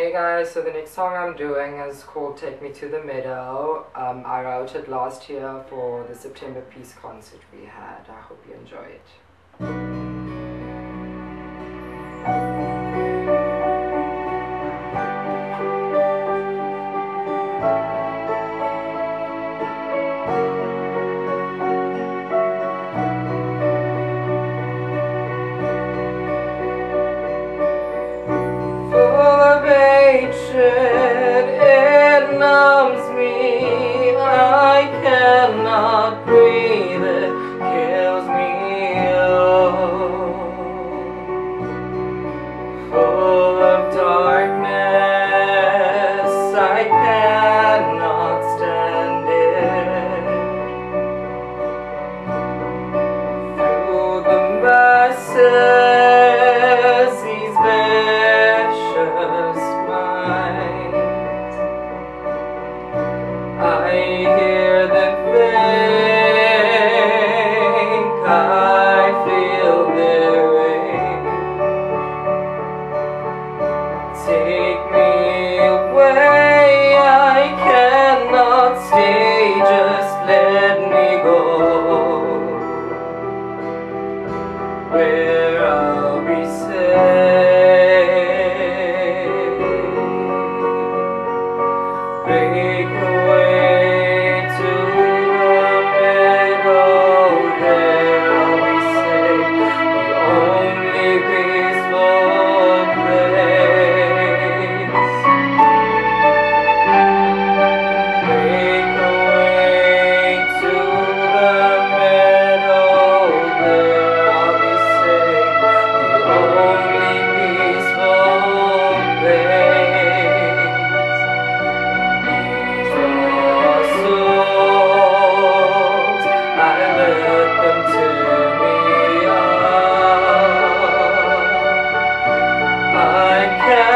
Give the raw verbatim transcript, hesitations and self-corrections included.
Hey guys, so the next song I'm doing is called Take Me to the Meadow. Um, I wrote it last year for the September Peace concert we had. I hope you enjoy it. It numbs me, I cannot breathe, it kills me, oh. Full of darkness, I cannot stand it. Through the masses, these vicious I hear them think, I feel their rain. Take me away, I cannot stay, just let me go, where I'll be safe. Break away to the meadow, there I'll be safe, the only peaceful place. Break away to the meadow, there I'll be safe, the only peaceful place. I can't